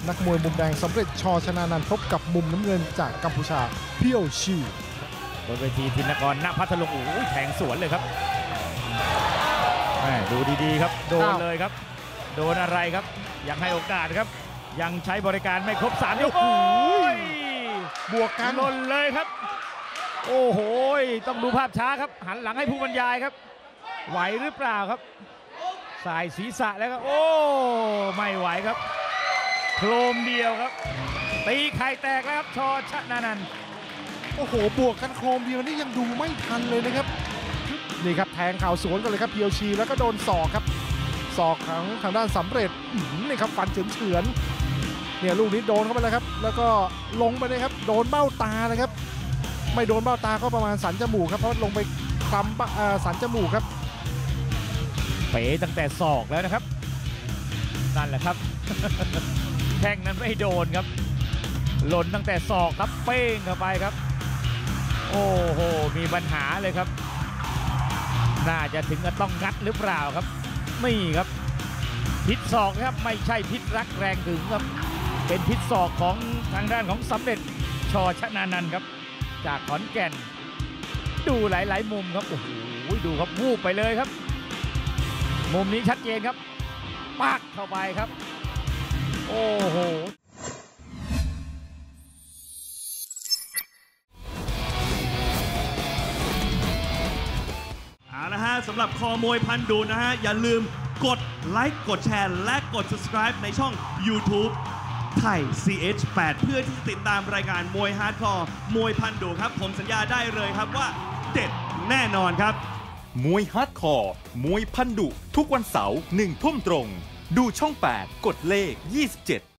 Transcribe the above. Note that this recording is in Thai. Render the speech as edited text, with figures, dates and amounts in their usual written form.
นักมวยมุมแดงสำเร็จชชนานันท์พบกับมุมน้ำเงินจากกัมพูชาเพียวชีบนเวทีธินกรณพัทลุงโอ้ยแทงสวนเลยครับดูดีๆครับโดนเลยครับโดนอะไรครับยังให้โอกาสครับยังใช้บริการไม่ครบ3 ยกบวกกันหล่นเลยครับโอ้โหต้องดูภาพช้าครับหันหลังให้ผู้บรรยายครับไหวหรือเปล่าครับสายศีรษะแล้วครับโอ้ไม่ไหวครับโครมเดียวครับตีไข่แตกแล้วครับชชนานันท์โอ้โหบวกกันโครมเดียวนี่ยังดูไม่ทันเลยนะครับนี่ครับแทงเข่าสวนกันเลยครับเพียวชีแล้วก็โดนศอกครับศอกของทางด้านสำเร็จนี่ครับฟันเฉือนเนี่ยลูกนี้โดนเข้าไปแล้วครับแล้วก็ลงไปเลยครับโดนเบ้าตาเลยครับไม่โดนเบ้าตาก็ประมาณสันจมูกครับเพราะลงไปคลำสันจมูกครับเป๋ตั้งแต่ศอกแล้วนะครับนั่นแหละครับ แข้งนั้นไม่โดนครับหล่นตั้งแต่ศอกครับเป้งเข้าไปครับโอ้โหมีปัญหาเลยครับน่าจะถึงกับต้องงัดหรือเปล่าครับนี่ครับพิษศอกครับไม่ใช่พิษรักแรงถึงครับเป็นพิษศอกของทางด้านของสำเร็จชชนานันท์ครับจากขอนแก่นดูหลายๆมุมครับโอ้โหดูครับวูบไปเลยครับมุมนี้ชัดเจนครับปักเข้าไปครับโอ้โหเอาละฮะสำหรับคอมวยพันดูนะฮะอย่าลืมกดไลค์กดแชร์และกด subscribe ในช่อง YouTube ไทย CH8 เพื่อที่จะติดตามรายการมวยฮาร์ดคอร์มวยพันดูครับผมสัญญาได้เลยครับว่าเด็ดแน่นอนครับมวยฮาร์ดคอร์มวยพันดุทุกวันเสาร์ 1 ทุ่มตรงดูช่อง 8 กดเลข 27